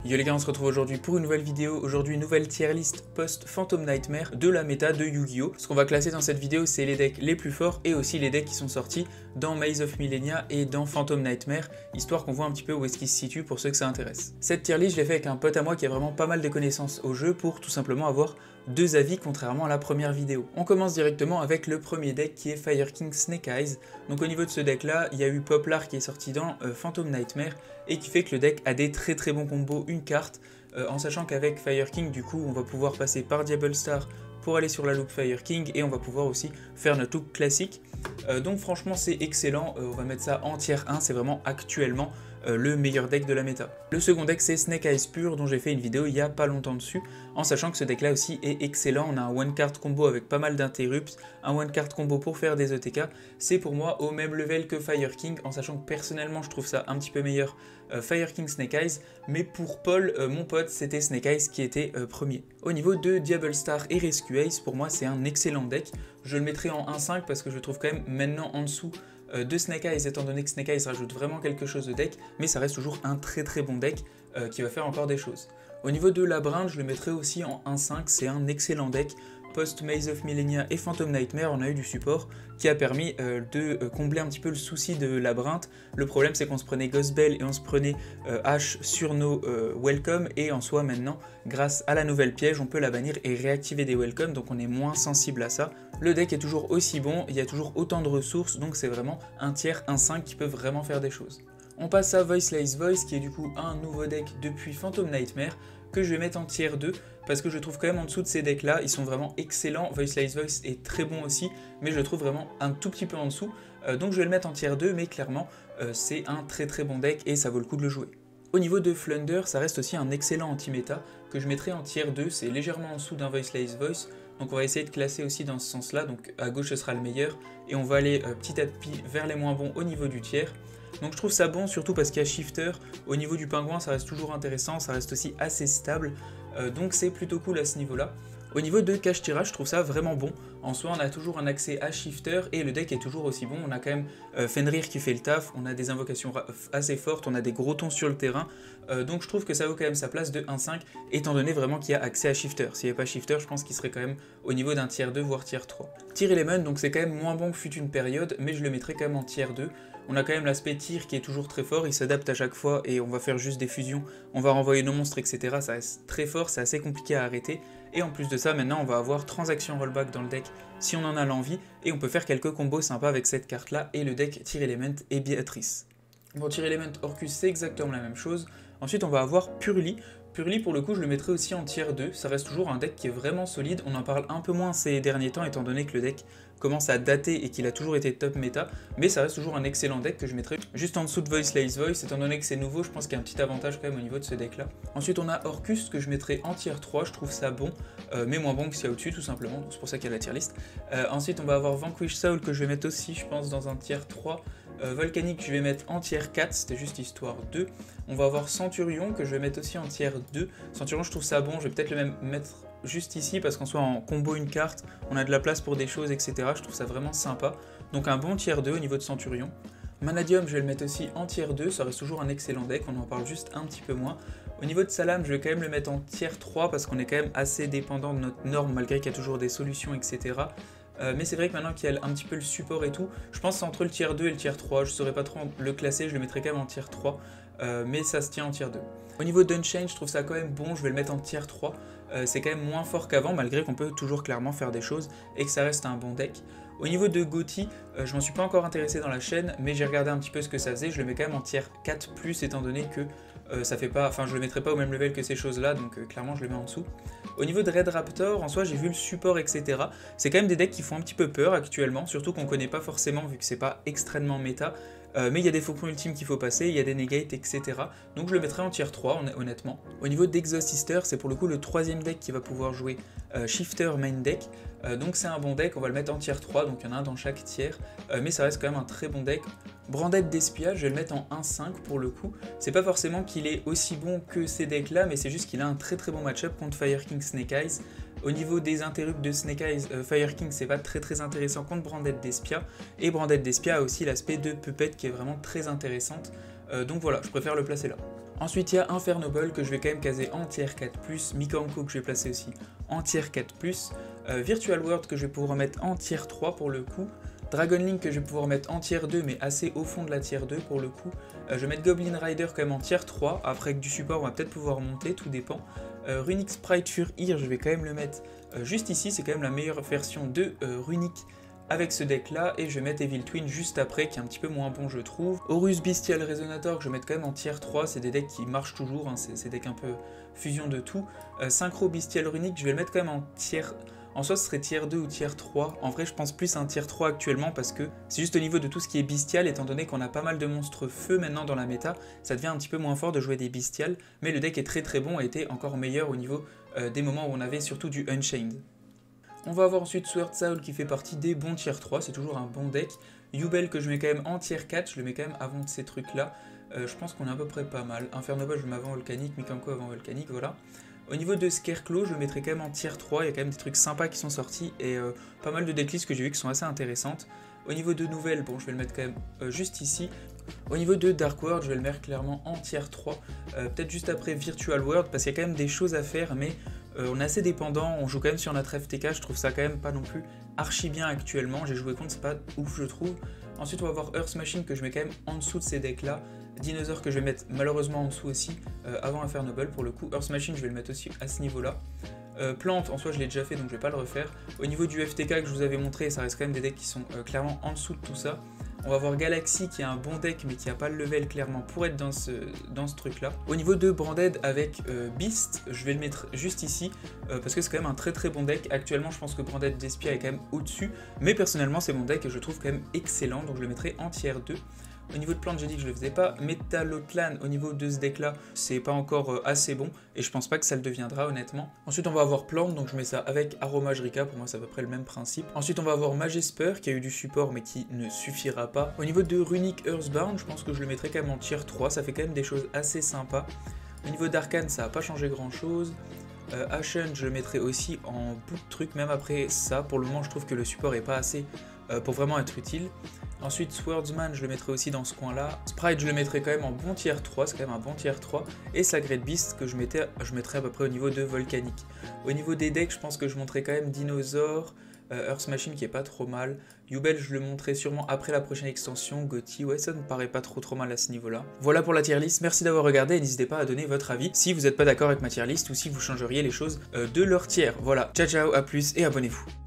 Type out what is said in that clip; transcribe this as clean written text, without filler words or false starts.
Yo les gars, on se retrouve aujourd'hui pour une nouvelle vidéo. Aujourd'hui, une nouvelle tier list post-Phantom Nightmare de la méta de Yu-Gi-Oh! Ce qu'on va classer dans cette vidéo, c'est les decks les plus forts et aussi les decks qui sont sortis dans Maze of Millennia et dans Phantom Nightmare, histoire qu'on voit un petit peu où est-ce qu'ils se situent pour ceux que ça intéresse. Cette tier list, je l'ai fait avec un pote à moi qui a vraiment pas mal de connaissances au jeu pour tout simplement avoir deux avis contrairement à la première vidéo. On commence directement avec le premier deck qui est Fire King Snake Eyes. Donc au niveau de ce deck là, il y a eu Poplar qui est sorti dans Phantom Nightmare et qui fait que le deck a des très très bons combos, une carte, en sachant qu'avec Fire King du coup on va pouvoir passer par Diable Star pour aller sur la loupe Fire King et on va pouvoir aussi faire notre loupe classique. Donc franchement c'est excellent, on va mettre ça en tier 1, c'est vraiment actuellement le meilleur deck de la méta. Le second deck c'est Snake Eyes Pure dont j'ai fait une vidéo il y a pas longtemps dessus, en sachant que ce deck là aussi est excellent. On a un one card combo avec pas mal d'interrupts, un one card combo pour faire des ETK, c'est pour moi au même level que Fire King, en sachant que personnellement je trouve ça un petit peu meilleur Fire King Snake Eyes, mais pour Paul, mon pote, c'était Snake Eyes qui était premier. Au niveau de Diable Star et Rescue Ace, pour moi c'est un excellent deck, je le mettrai en 1-5 parce que je le trouve quand même maintenant en dessous de Snake Eyes, étant donné que Snake Eyes rajoute vraiment quelque chose de deck, mais ça reste toujours un très très bon deck qui va faire encore des choses. Au niveau de Labyrinthe, je le mettrai aussi en 1-5, c'est un excellent deck. Post Maze of Millennia et Phantom Nightmare, on a eu du support qui a permis de combler un petit peu le souci de Labyrinthe. Le problème c'est qu'on se prenait Ghost Bell et on se prenait H sur nos Welcome, et en soi maintenant, grâce à la nouvelle piège, on peut la bannir et réactiver des Welcome, donc on est moins sensible à ça. Le deck est toujours aussi bon, il y a toujours autant de ressources, donc c'est vraiment un tiers 1-5 qui peut vraiment faire des choses. On passe à Voiceless Voice qui est du coup un nouveau deck depuis Phantom Nightmare que je vais mettre en tier 2 parce que je trouve quand même en dessous de ces decks là, ils sont vraiment excellents. Voiceless Voice est très bon aussi, mais je le trouve vraiment un tout petit peu en dessous, donc je vais le mettre en tier 2, mais clairement c'est un très très bon deck et ça vaut le coup de le jouer. Au niveau de Flunder, ça reste aussi un excellent anti-méta que je mettrai en tier 2, c'est légèrement en dessous d'un Voiceless Voice, donc on va essayer de classer aussi dans ce sens là, donc à gauche ce sera le meilleur, et on va aller petit à petit vers les moins bons au niveau du tiers. Donc je trouve ça bon surtout parce qu'il y a Shifter, au niveau du pingouin ça reste toujours intéressant, ça reste aussi assez stable, donc c'est plutôt cool à ce niveau là. Au niveau de cache tirage, je trouve ça vraiment bon. En soi, on a toujours un accès à Shifter et le deck est toujours aussi bon. On a quand même Fenrir qui fait le taf, on a des invocations assez fortes, on a des gros tons sur le terrain. Donc je trouve que ça vaut quand même sa place de 1-5, étant donné vraiment qu'il y a accès à Shifter. S'il n'y avait pas Shifter, je pense qu'il serait quand même au niveau d'un tier 2, voire tier 3. Tyr Element, donc c'est quand même moins bon que fut une période, mais je le mettrai quand même en tier 2. On a quand même l'aspect tir qui est toujours très fort, il s'adapte à chaque fois et on va faire juste des fusions, on va renvoyer nos monstres, etc. Ça reste très fort, c'est assez compliqué à arrêter. Et en plus de ça, maintenant on va avoir transaction rollback dans le deck si on en a l'envie, et on peut faire quelques combos sympas avec cette carte là et le deck Tyr Element et Beatrice. Bon, Tyr Element Orcus c'est exactement la même chose. Ensuite on va avoir Purli. Purli pour le coup je le mettrai aussi en tier 2, ça reste toujours un deck qui est vraiment solide, on en parle un peu moins ces derniers temps étant donné que le deck commence à dater et qu'il a toujours été top méta, mais ça reste toujours un excellent deck que je mettrai juste en dessous de Voiceless Voice, étant donné que c'est nouveau, je pense qu'il y a un petit avantage quand même au niveau de ce deck là. Ensuite on a Orcus que je mettrai en tier 3, je trouve ça bon, mais moins bon que ce qu'il y a au-dessus tout simplement, donc c'est pour ça qu'il y a la tier list. Ensuite on va avoir Vanquish Soul que je vais mettre aussi je pense dans un tier 3, Volcanic je vais mettre en tier 4, c'était juste histoire 2. On va avoir Centurion que je vais mettre aussi en tier 2. Centurion je trouve ça bon, je vais peut-être le même mettre juste ici parce qu'en soit en combo une carte, on a de la place pour des choses, etc. Je trouve ça vraiment sympa. Donc un bon tier 2 au niveau de Centurion. Manadium je vais le mettre aussi en tier 2, ça reste toujours un excellent deck, on en parle juste un petit peu moins. Au niveau de Salam, je vais quand même le mettre en tier 3 parce qu'on est quand même assez dépendant de notre norme malgré qu'il y a toujours des solutions, etc. Mais c'est vrai que maintenant qu'il y a un petit peu le support et tout, je pense que c'est entre le tier 2 et le tier 3, je ne saurais pas trop le classer, je le mettrai quand même en tier 3, mais ça se tient en tier 2. Au niveau d'Unchained, je trouve ça quand même bon, je vais le mettre en tier 3, c'est quand même moins fort qu'avant malgré qu'on peut toujours clairement faire des choses et que ça reste un bon deck. Au niveau de Gothi, je m'en suis pas encore intéressé dans la chaîne, mais j'ai regardé un petit peu ce que ça faisait, je le mets quand même en tier 4+, étant donné que ça fait pas, enfin je le mettrai pas au même level que ces choses là, donc clairement je le mets en dessous. Au niveau de Red Raptor, en soi j'ai vu le support, etc. C'est quand même des decks qui font un petit peu peur actuellement, surtout qu'on connaît pas forcément vu que c'est pas extrêmement méta. Mais il y a des faucons ultimes qu'il faut passer, il y a des negates, etc. Donc je le mettrai en tier 3, honnêtement. Au niveau d'Exhaustister, c'est pour le coup le troisième deck qui va pouvoir jouer Shifter main deck. Donc c'est un bon deck, on va le mettre en tier 3, donc il y en a un dans chaque tiers. Mais ça reste quand même un très bon deck. Branded d'espiage, je vais le mettre en 1-5 pour le coup. C'est pas forcément qu'il est aussi bon que ces decks là, mais c'est juste qu'il a un très très bon match-up contre Fire King Snake Eyes. Au niveau des interrupts de Snake Eyes, Fire King c'est pas très intéressant contre Branded d'Espia, et Branded d'Espia a aussi l'aspect de Puppet qui est vraiment très intéressante, donc voilà, je préfère le placer là. Ensuite il y a Infernoball que je vais quand même caser en tier 4+, Mikanko que je vais placer aussi en tier 4+, Virtual World que je vais pouvoir mettre en tier 3 pour le coup, Dragon Link que je vais pouvoir mettre en tier 2 mais assez au fond de la tier 2 pour le coup, je vais mettre Goblin Rider quand même en tier 3, après avec du support on va peut-être pouvoir monter, tout dépend. Runic Sprite Fur-Ear je vais quand même le mettre juste ici, c'est quand même la meilleure version de Runic avec ce deck là, et je vais mettre Evil Twin juste après qui est un petit peu moins bon je trouve. Horus Bestial Resonator que je vais mettre quand même en tier 3, c'est des decks qui marchent toujours, hein, c'est des decks un peu fusion de tout. Synchro Bestial Runic je vais le mettre quand même en tier... En soi ce serait tier 2 ou tier 3, en vrai je pense plus à un tier 3 actuellement parce que c'est juste au niveau de tout ce qui est bestial, étant donné qu'on a pas mal de monstres feu maintenant dans la méta, ça devient un petit peu moins fort de jouer des bestiales, mais le deck est très bon et était encore meilleur au niveau des moments où on avait surtout du Unchained. On va avoir ensuite Sword Soul qui fait partie des bons tier 3, c'est toujours un bon deck. Yubel que je mets quand même en tier 4, je le mets quand même avant ces trucs là, je pense qu'on est à peu près pas mal. Infernoball je le mets avant Volcanic, Mikanko avant Volcanic, voilà. Au niveau de Scarecrow, je le mettrai quand même en tier 3, il y a quand même des trucs sympas qui sont sortis et pas mal de decklists que j'ai vu qui sont assez intéressantes. Au niveau de nouvelles, bon je vais le mettre quand même juste ici. Au niveau de Dark World, je vais le mettre clairement en tier 3, peut-être juste après Virtual World parce qu'il y a quand même des choses à faire mais on est assez dépendant, on joue quand même sur notre FTK, je trouve ça quand même pas non plus archi bien actuellement, j'ai joué contre, c'est pas ouf je trouve. Ensuite on va avoir Earth Machine que je mets quand même en dessous de ces decks là. Dinosaur que je vais mettre malheureusement en dessous aussi, avant Infernoball pour le coup. Earth Machine je vais le mettre aussi à ce niveau là. Plante en soi je l'ai déjà fait donc je vais pas le refaire. Au niveau du FTK que je vous avais montré, ça reste quand même des decks qui sont clairement en dessous de tout ça. On va voir Galaxy qui est un bon deck mais qui n'a pas le level clairement pour être dans ce truc là. Au niveau de Branded avec Beast, je vais le mettre juste ici parce que c'est quand même un très bon deck. Actuellement je pense que Branded d'Espia est quand même au-dessus, mais personnellement c'est mon deck et je le trouve quand même excellent donc je le mettrai en tier 2. Au niveau de plante, j'ai dit que je le faisais pas. Metalotlan, au niveau de ce deck là, c'est pas encore assez bon et je pense pas que ça le deviendra honnêtement. Ensuite, on va avoir plante, donc je mets ça avec Aromagrica, pour moi c'est à peu près le même principe. Ensuite, on va avoir Majesper qui a eu du support mais qui ne suffira pas. Au niveau de Runic Earthbound, je pense que je le mettrai quand même en tier 3, ça fait quand même des choses assez sympas. Au niveau d'Arcane, ça n'a pas changé grand chose. Ashen, je le mettrai aussi en bout de truc, même après ça. Pour le moment, je trouve que le support est pas assez pour vraiment être utile. Ensuite, Swordsman, je le mettrai aussi dans ce coin-là. Sprite, je le mettrai quand même en bon tier 3, c'est quand même un bon tier 3. Et Sacred Beast, que je mettrai à peu près au niveau de Volcanic. Au niveau des decks, je pense que je montrerai quand même Dinosaur, Earth Machine qui est pas trop mal. Yubel, je le montrerai sûrement après la prochaine extension. Gotti, ouais, ça ne paraît pas trop mal à ce niveau-là. Voilà pour la tier list, merci d'avoir regardé et n'hésitez pas à donner votre avis si vous n'êtes pas d'accord avec ma tier list ou si vous changeriez les choses de leur tiers. Voilà, ciao, à plus et abonnez-vous.